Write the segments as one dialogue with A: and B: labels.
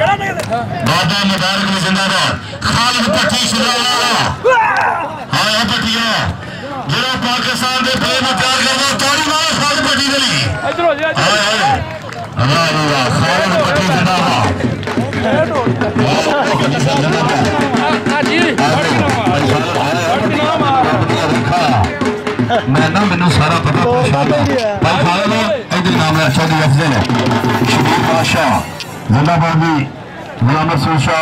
A: बाबा मुबारक भी जिंदाबाद खालिद पट्टी हाँ पट्टिया जो पाकिस्तान के प्लेयर में प्यार करना ताड़ी मारो खालिद पट्टी के लिए खालिद पट्टी जिंदाबाद मैं ना मैनू सारा पता भाई खालिद इधर नाम है अच्छा जी अफजल है शबीर बादशाह जिंदाबाद भी गुलाम रसूल शाह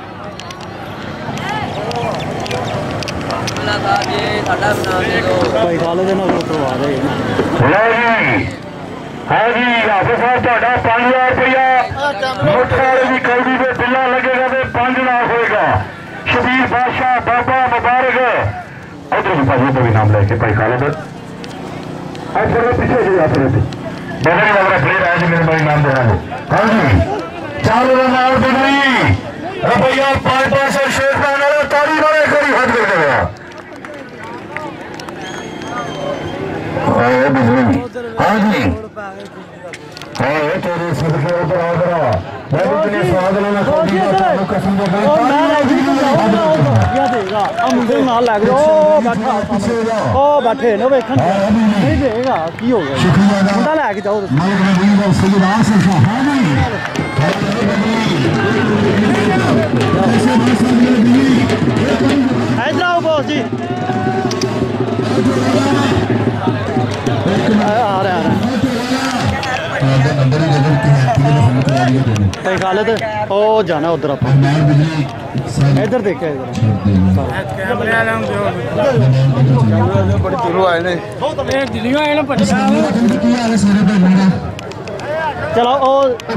B: भाई खालिद ना करवा दे
A: हाँ जी हाफिज साहब ਤੁਹਾਡਾ 5000 रुपया मुठ वाले की कौड़ी पे बिल्ला लगेगा तो 5 लाख होएगा शबीर बादशाह बाबा मुबारक उधर भाई भी नाम लेके भाई खालिद पीछे जी आप बदली लग रहा प्लेयर आया जी मेरे भाई नाम देना हाँ जी चालू नाल बदली रुपया 500 शेख वाले ताली वाले करी हद कर देगा हाँ जी तेरे सदके ऊपर आ गया मैं इतने स्वाद लेना कसम
B: देगा मुंडे नाल लग जाओ बैठा ओ बैठे ना वेखन नहीं देगा की हो गया मुंडा लेके जाओ इधर आओ बॉस जी आ रहा भाई खालिद ओ जाना उधर आप इधर देखे चलो ओ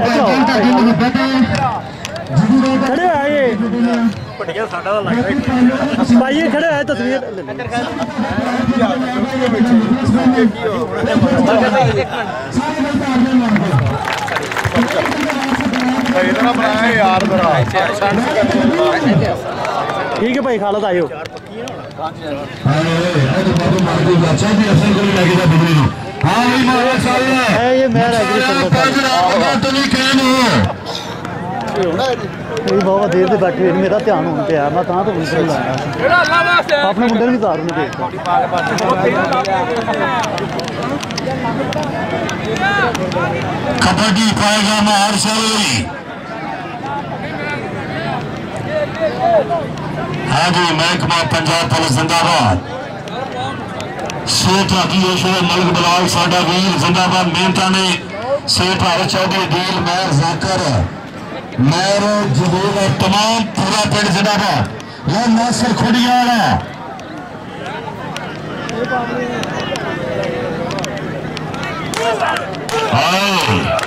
B: खड़े आए भाई ये खड़े आए तस्वीर ठीक है भाई खालिद आयो ये मैं बहुत देर से बैठे मेरा ध्यान होने पे मैं तो अपने मुंडे भी तार नहीं देखता
A: कबड्डी पाएगा मार सही हाँ जी महकमा पंजाब पुलिस जिंदाबाद सेठ राकेश मलिक बलाल साडा वीर जिंदाबाद मेहनता ने सेठ हर चौधरी दील मैर जाकर मैर जबूल और तमाम पूरा पिंड जिंदाबाद यह नासिर खुड़ियाल है